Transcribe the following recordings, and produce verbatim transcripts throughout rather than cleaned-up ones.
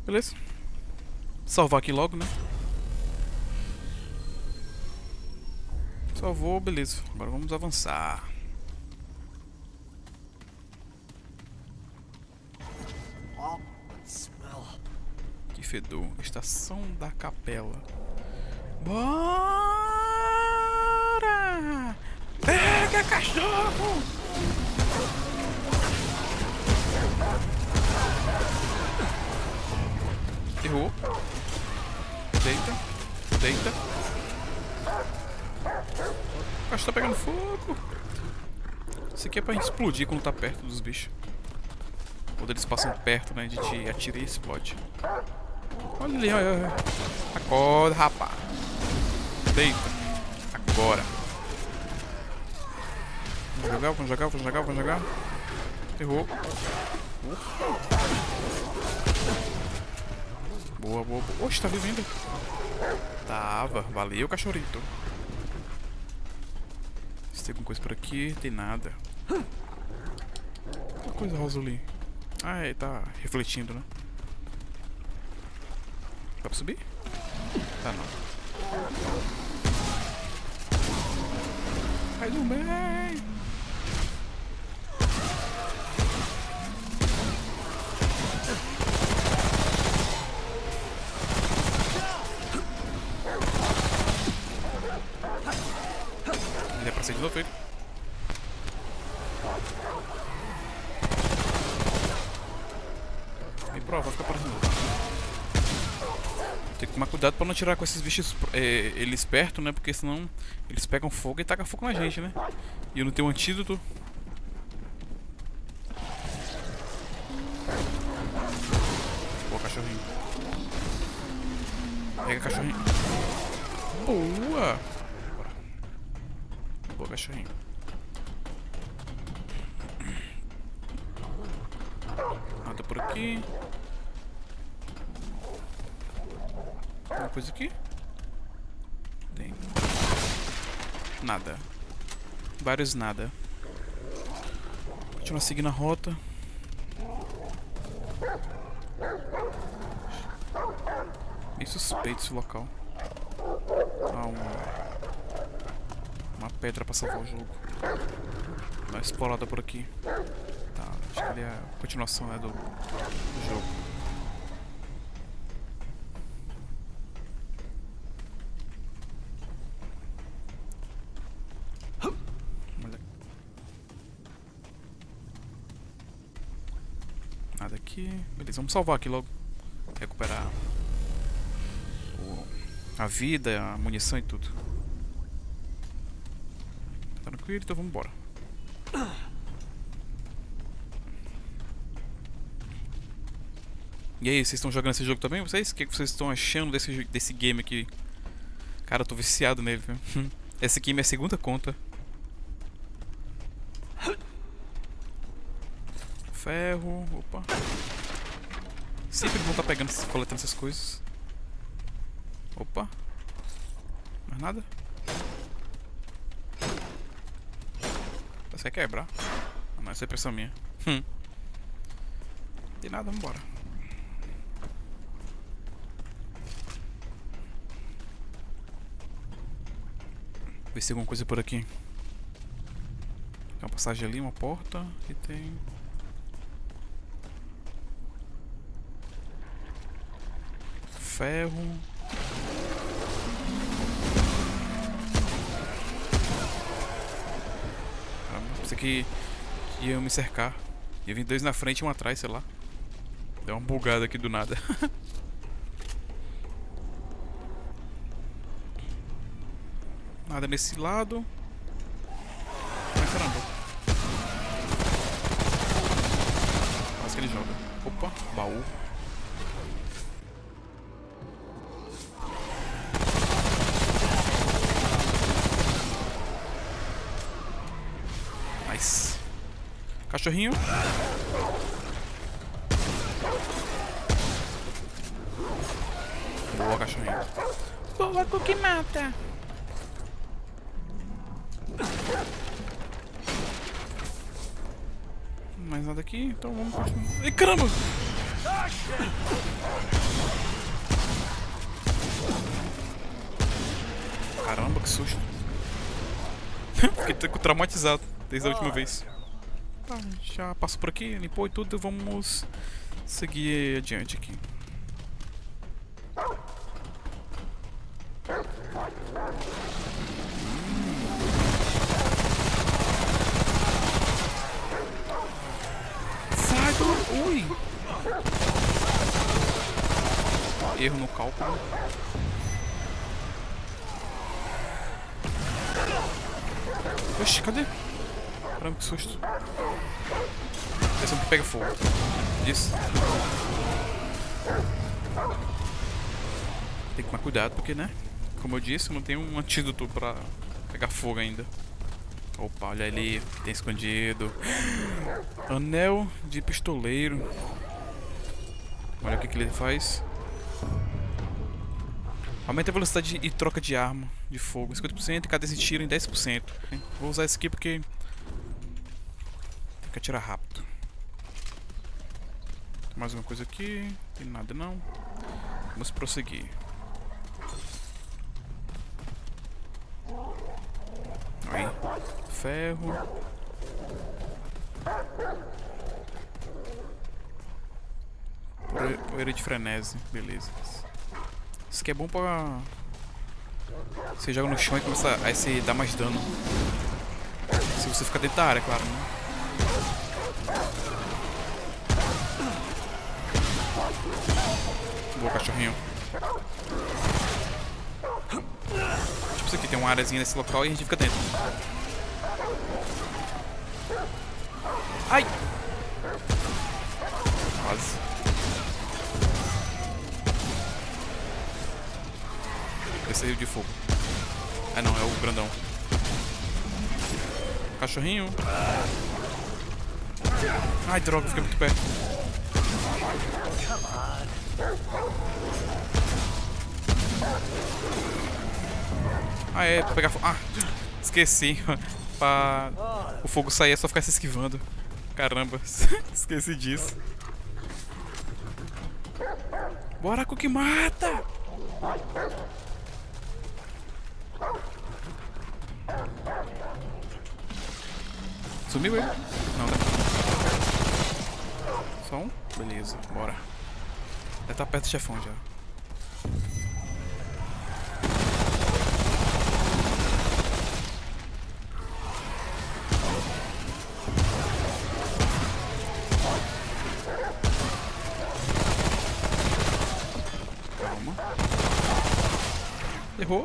Beleza. Salvar aqui logo, né? Salvou, beleza. Agora vamos avançar. Que fedor. Estação da Capela. Bora! Pega, cachorro! Errou. Deita. Deita. O cachorro tá pegando fogo. Isso aqui é pra gente explodir quando tá perto dos bichos. Quando eles passam perto, né? A gente atira e explode. Olha ali, olha, olha. Acorda, rapaz. Deita. Agora. Vamos jogar, vamos jogar, vamos jogar, vamos jogar. Errou. Boa, boa, boa. Oxe, tá vivo ainda. Tava. Valeu, cachorrito. Se tem alguma coisa por aqui, tem nada. Uma coisa rosa ali. Ah, é, tá refletindo, né? Dá pra subir? Tá, não. Faz um bem. Ele é pra ser de novo, ele. Me prova, fica parecendo. Tem que tomar cuidado pra não tirar com esses bichos é, eles perto, né? Porque senão eles pegam fogo e tacam fogo na gente, né? E eu não tenho um antídoto. Boa, cachorrinho. Pega, cachorrinho. Boa! Bora. Boa, cachorrinho. Nada por aqui. Tem uma coisa aqui? Tem. Nada. Vários nada. Continuar seguindo a rota. Bem suspeito esse local. Ah, uma... uma pedra pra salvar o jogo. Dá uma explorada por aqui. Tá, acho que ali é a continuação, né, do, do jogo. Nada aqui. Beleza, vamos salvar aqui logo. Recuperar o, a vida, a munição e tudo. Tá tranquilo, então vamos embora. E aí, vocês estão jogando esse jogo também? Vocês? O que vocês estão achando desse, desse game aqui? Cara, eu tô viciado nele, viu? Essa aqui é minha segunda conta. Ferro, opa. Sempre vão estar pegando, coletando essas coisas. Opa. Mais nada? Você quer quebrar? Ah, não, isso é impressão minha. Hum. Tem nada, vambora. Ver se tem alguma coisa por aqui. Tem uma passagem ali, uma porta. E tem... ferro. Ah, pensei que, que ia me cercar. Ia vir dois na frente e um atrás, sei lá. Deu uma bugada aqui do nada. Nada nesse lado. Ai, caramba. Quase que ele joga. Opa, baú. Nice. Cachorrinho. Boa, cachorrinho. Boa, Cookie mata. Mais nada aqui, então vamos continuar. Ai, caramba! Caramba, que susto. Fiquei traumatizado desde a última vez. Tá, já passou por aqui, limpou e tudo, vamos seguir adiante aqui. Sai do... Ui! Erro no cálculo. Oxi, cadê? Caramba, que susto. Esse é um que pega fogo. Isso. Tem que tomar cuidado porque, né? Como eu disse, não tem um antídoto pra pegar fogo ainda. Opa, olha ali. Tem escondido. Anel de pistoleiro. Olha o que, que ele faz. Aumenta a velocidade e troca de arma de fogo. cinquenta por cento e cada esse tiro em dez por cento. Vou usar esse aqui porque tem que atirar rápido. Tem mais uma coisa aqui. Não tem nada não. Vamos prosseguir. Aí. Ferro. Poeira de frenesi. Beleza. Isso aqui é bom pra... Você joga no chão e começa a se dar mais dano. Se você ficar dentro da área, claro, né? Boa, cachorrinho. Tipo isso aqui, tem uma áreazinha nesse local e a gente fica dentro. Ai! Quase. Esse rio de fogo. Ah não, é o grandão. Cachorrinho. Ai, droga, fiquei muito perto. Ah, é, pra pegar fogo. Ah, esqueci. Pra o fogo sair é só ficar se esquivando. Caramba, esqueci disso. Bora com o que mata! Sumiu ele? Não, tá. Só um? Beleza, bora. Já tá perto do chefão já. Calma. Errou.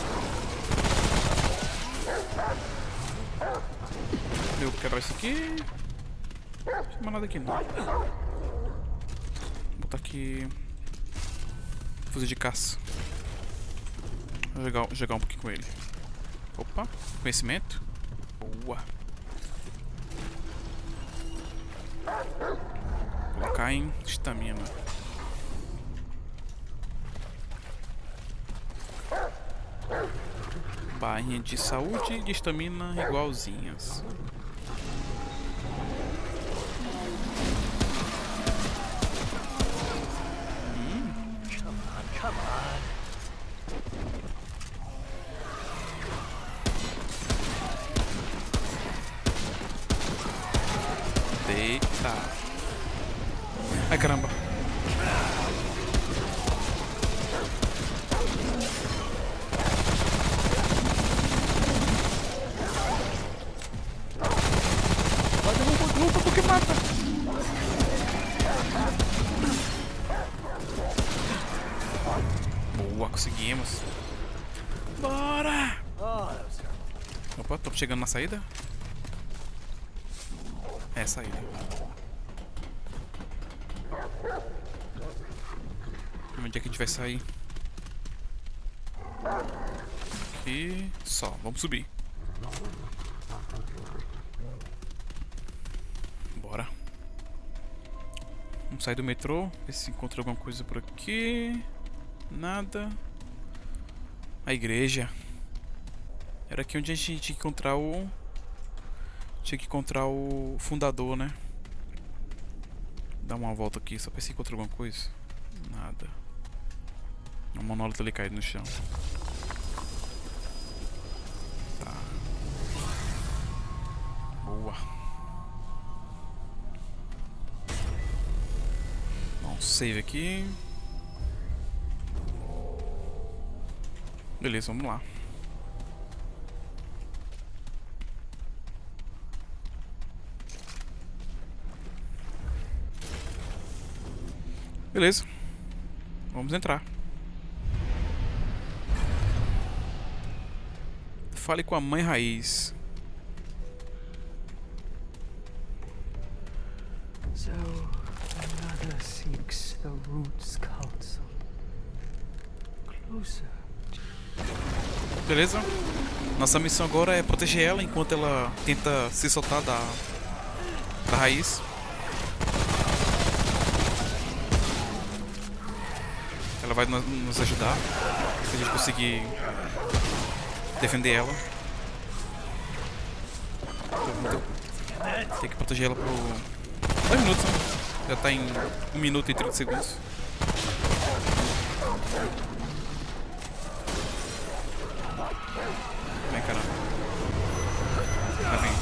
Eu vou quebrar isso aqui. Não tem nada aqui não. Vou botar aqui fuzil de caça. Vou jogar, jogar um pouquinho com ele. Opa, conhecimento. Boa. Colocar em estamina. Barrinha de saúde e de estamina igualzinhas. Hum. Deita. Ai, caramba. Luta porque mata. Boa, conseguimos. Bora! Opa, tô chegando na saída. É, saída. Onde é que a gente vai sair? Aqui. Só, vamos subir. Bora. Vamos sair do metrô. Ver se encontra alguma coisa por aqui. Nada. A igreja. Era aqui onde a gente tinha que encontrar o... Tinha que encontrar o fundador, né? Dá uma volta aqui só pra ver se encontra alguma coisa. Nada. Um monólito ali caído no chão. Tá. Boa. Dá um save aqui. Beleza, vamos lá. Beleza. Vamos entrar. Fale com a mãe raiz. So another seeks the roots counsel. Closer. Beleza. Nossa missão agora é proteger ela enquanto ela tenta se soltar da, da raiz. Ela vai nos ajudar se a gente conseguir defender ela. Tem que proteger ela por dois minutos, né? Já tá em um minuto e trinta segundos. Vem, caramba. Vai vir.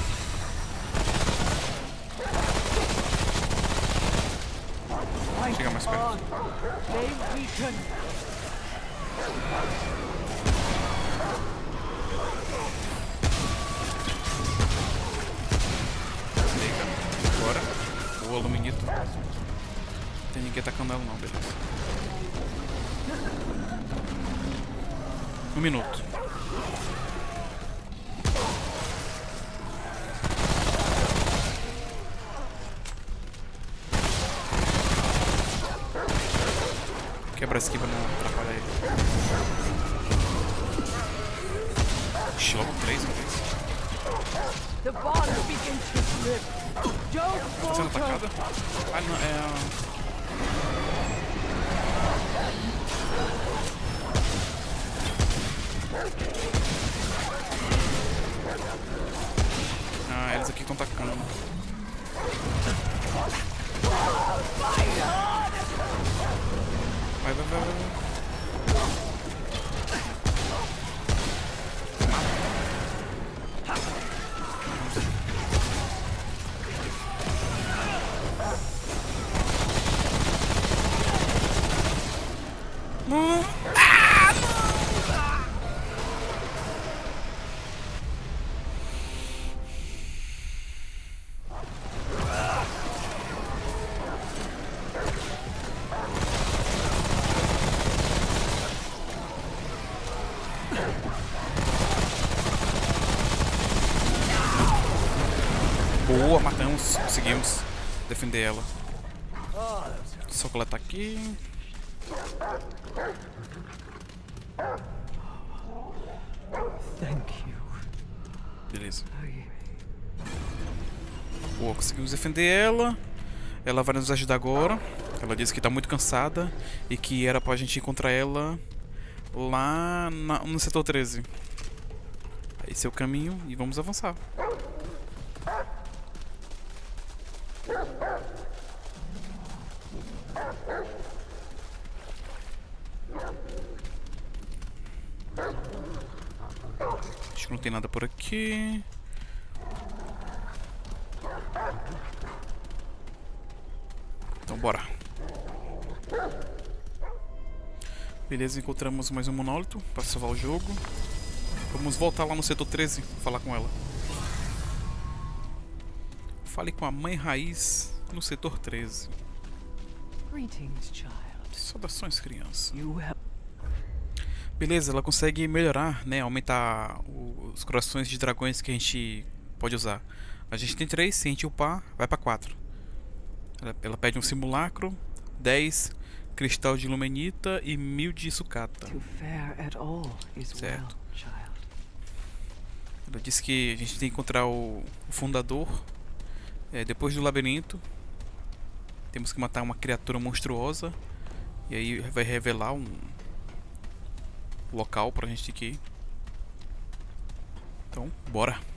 Chega mais perto. Bora. O aluminito. Não tem ninguém atacando ela não, beleza. Um minuto. Quebra a esquiva, não atrapalha ele. Choque três vezes. The bond begins to slip. Don't Tá sendo falter. atacada? Ah, não, é a... Ah, eles aqui estão atacando. Vai, vai, vai, vai. Não. Ah, não. Boa, matamos, conseguimos defender ela. Só coletar aqui. Thank you. Beleza. Boa, conseguimos defender ela. Ela vai nos ajudar agora. Ela disse que tá muito cansada e que era pra gente encontrar ela lá na, no setor treze. Esse é o caminho e vamos avançar. Acho que não tem nada por aqui. Então bora. Beleza, encontramos mais um monólito para salvar o jogo. Vamos voltar lá no setor treze, falar com ela. Fale com a mãe raiz no setor treze. Greetings, child. Saudações, criança. You have Beleza, ela consegue melhorar, né? Aumentar o- os corações de dragões que a gente pode usar. A gente tem três, se a gente upar, vai pra quatro. Ela, ela pede um simulacro, dez cristal de lumenita e mil de sucata. to fare at all is well, Certo. child. Ela disse que a gente tem que encontrar o, o fundador. É, depois do labirinto, temos que matar uma criatura monstruosa. E aí vai revelar um local pra gente ir. Então, bora.